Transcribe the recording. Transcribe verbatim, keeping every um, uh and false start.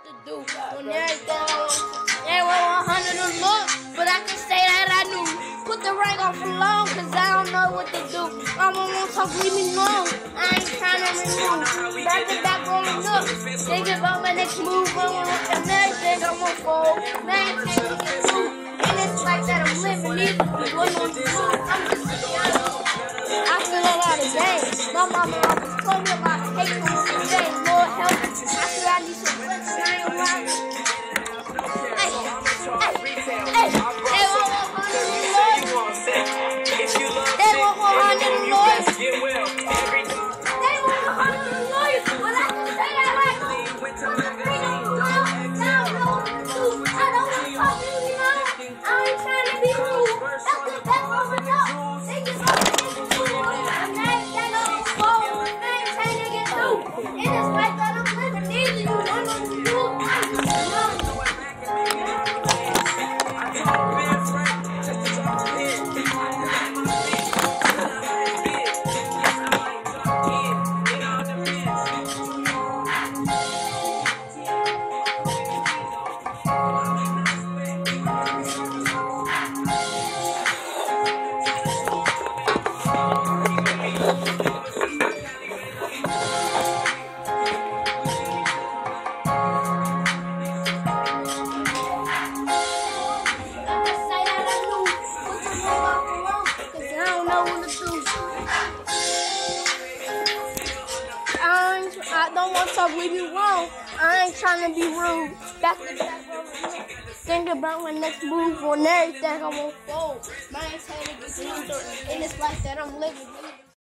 to do on everything. They want one hundred to look, but I can say that I knew. Put the ring on for long, cause I don't know what to do. Mama won't talk, leave me alone. I ain't trying to remove. Back to back on the look. Thinking about my next move, I'm and everything I'm gonna fold. Man, can't look at you. And it's like that I'm living either. What on the move? I'm just a young. I feel a lot of pain. My mama always told me about hate on the day. Lord help me. I feel I need some friends and I ain't lying. Hey, hey, hey, they want one hundred Lord. They want one hundred Lord. They want one hundred Lord. But I can say that right now. Put the ring on the wall. Now I know what to do. I don't want to talk to you now. I ain't trying to be rude. That's the best of the top. They just want to get the food. And that, that don't go. I ain't trying to get through. It is like that I'm living. Neither you don't know what to do. I just know. I don't want to leave you wrong. I ain't trying to be rude. That's the back. Think about my next move on everything I'm gonna fold. My ain't trying to get through, and it's like that I'm living.